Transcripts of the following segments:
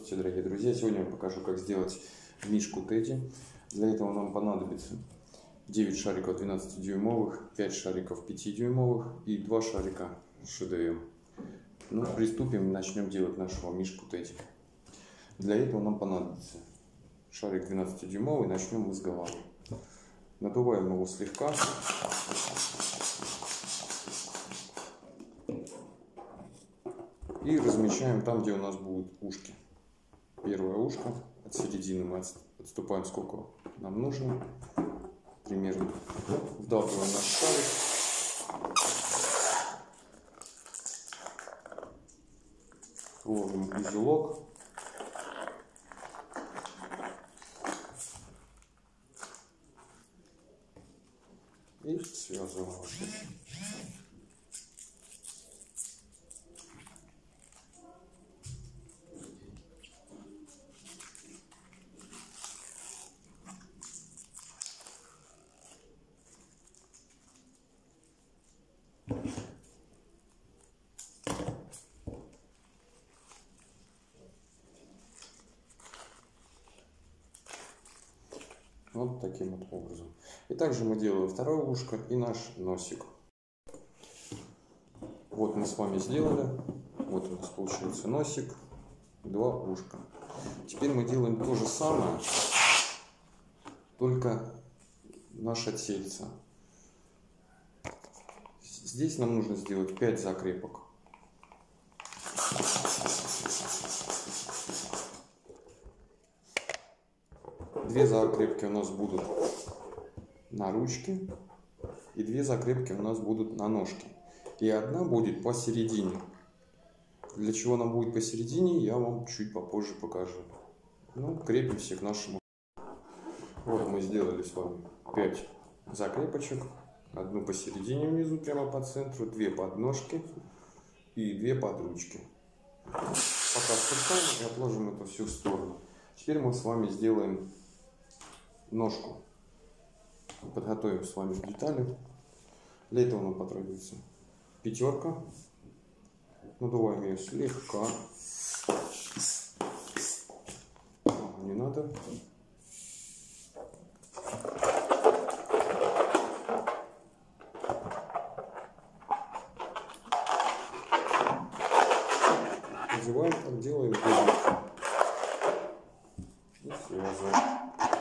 Здравствуйте, дорогие друзья! Сегодня я покажу, как сделать мишку Тедди. Для этого нам понадобится 9 шариков 12-дюймовых, 5 шариков 5-дюймовых и 2 шарика ШДМ. Ну, приступим и начнем делать нашего мишку Тедди. Для этого нам понадобится шарик 12-дюймовый. Начнем мы с головы. Надуваем его слегка. И размещаем там, где у нас будут ушки. Первое ушко. От середины мы отступаем, сколько нам нужно. Примерно. Вдавливаем наш шарик. Ловим узелок. И связываем. Вот таким вот образом. И также мы делаем второе ушко и наш носик. Вот мы с вами сделали. Вот у нас получился носик, 2 ушка. Теперь мы делаем то же самое, только наше тельце. Здесь нам нужно сделать 5 закрепок. Две закрепки у нас будут на ручке, и 2 закрепки у нас будут на ножке. И одна будет посередине. Для чего она будет посередине, я вам чуть попозже покажу. Ну, крепимся к нашему. Вот мы сделали с вами 5 закрепочек. Одну посередине внизу, прямо по центру, 2 подножки и 2 под ручки. Пока спускаем и отложим это все в сторону. Теперь мы с вами сделаем ножку. Подготовим с вами детали. Для этого нам потребуется пятерка. Надуваем ее слегка. Не надо. Называем, так делаем. И связываем.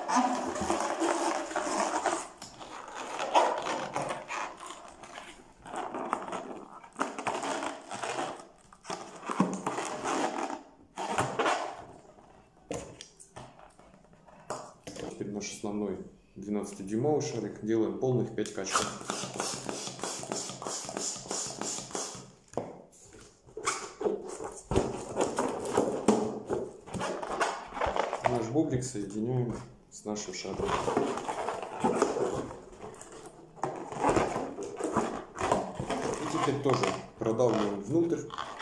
Теперь наш основной 12-дюймовый шарик делаем полных 5 качков. Наш бублик соединяем с нашим шариком. И теперь тоже продавливаем внутрь.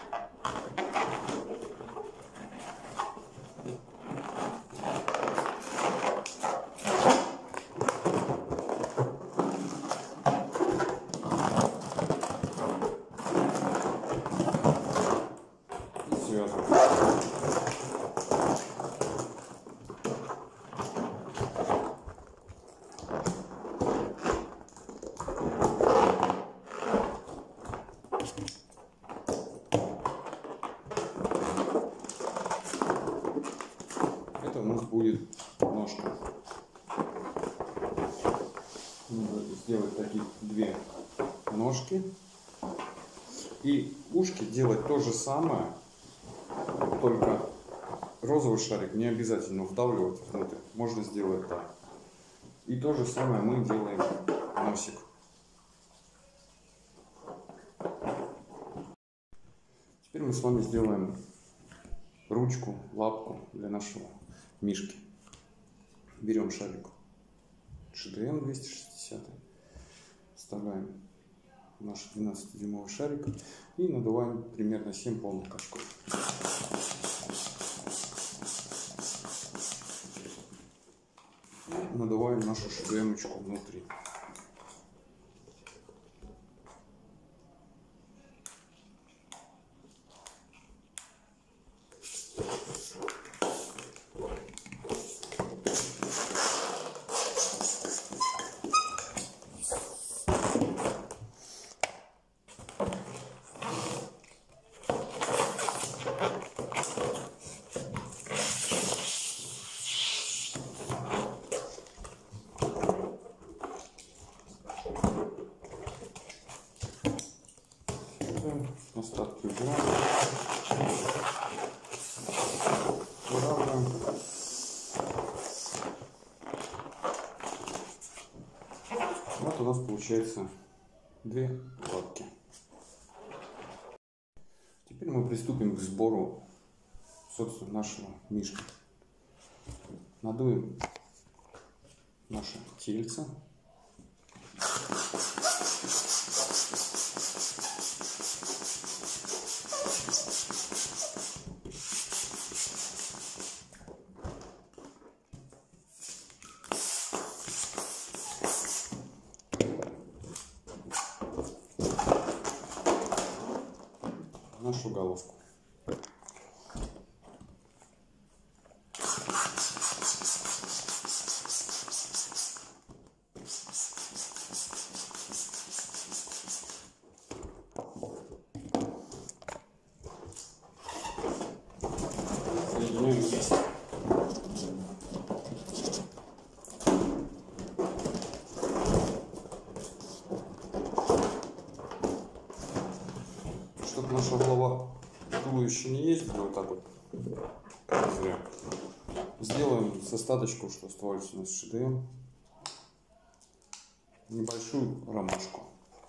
Это у нас будет ножка. Нужно сделать таких 2 ножки. И ушки делать то же самое, только розовый шарик не обязательно вдавливать внутрь. Можно сделать так. И то же самое мы делаем носик. Теперь мы с вами сделаем ручку, лапку для нашего мишки. Берем шарик ШДМ 260, вставляем наш 12-дюймовый шарик и надуваем примерно 7 полных качков. И надуваем нашу ШДМочку внутри. разбираем. Выравниваем. Вот у нас получается 2 лапки. Теперь мы приступим к сбору, собственно, нашего мишки. Надуем наше тельце. Нашу головку. Соединяем вместе. Чтобы наша голова туловище не ездила вот так вот зря. Сделаем с остаточку, что осталось у нас ШДМ, небольшую ромашку.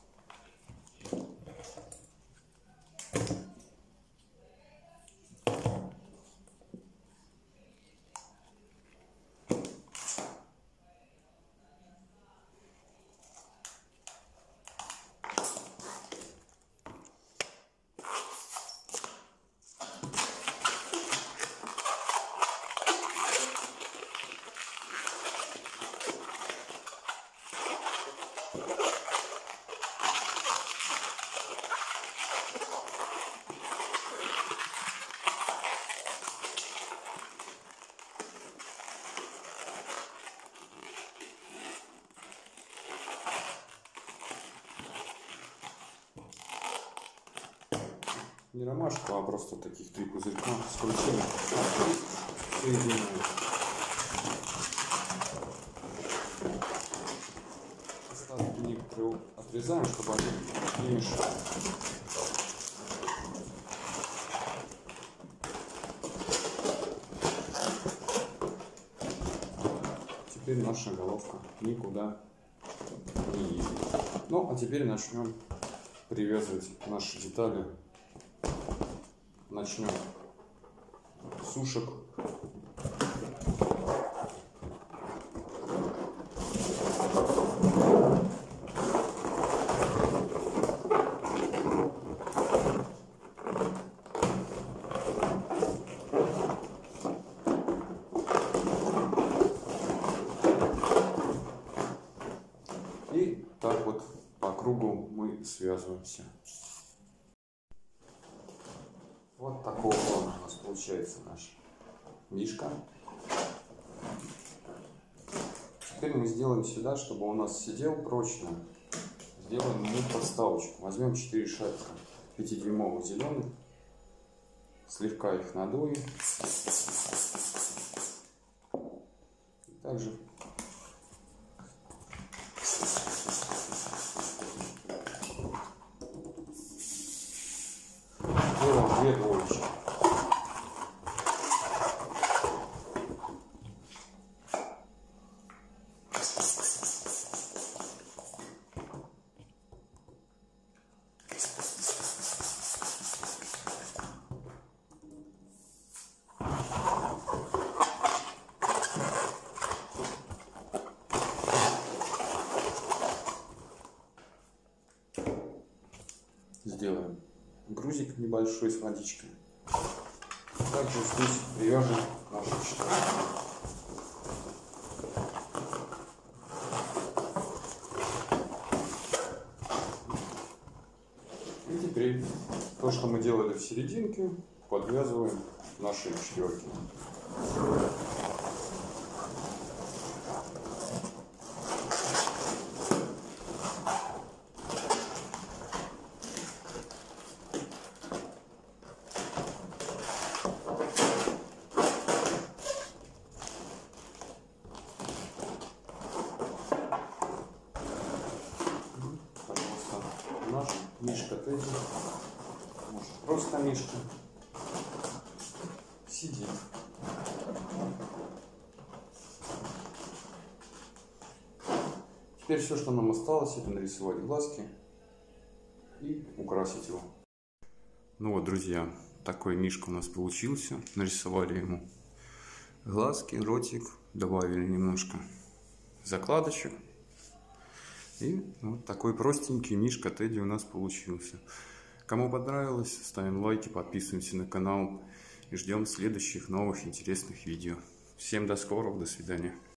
Не ромашку, а просто таких 3 пузырька скрутили, соединяем. Остатки некоторые отрезаем, чтобы они не мешали. Теперь наша головка никуда не едет. Ну, а теперь начнем привязывать наши детали. Начнем с ушек. И так вот по кругу мы связываемся. Вот такого плана у нас получается наш мишка. Теперь мы сделаем сюда, чтобы он у нас сидел прочно, сделаем ему подставочку. Возьмем 4 шарика 5-дюймовых зеленых, слегка их надуем. Также делаем 2 двоечки. Сделаем грузик небольшой с водичкой. Также здесь привяжем нашу штуку. И теперь то, что мы делали в серединке, подвязываем наши четверки. Наш мишка Тедди может просто мишка сидит. Теперь все, что нам осталось, это нарисовать глазки и украсить его. Ну вот, друзья, такой мишка у нас получился. Нарисовали ему глазки, ротик, добавили немножко закладочек. И вот такой простенький мишка Тедди у нас получился. Кому понравилось, ставим лайки, подписываемся на канал и ждем следующих новых интересных видео. Всем до скорого, до свидания.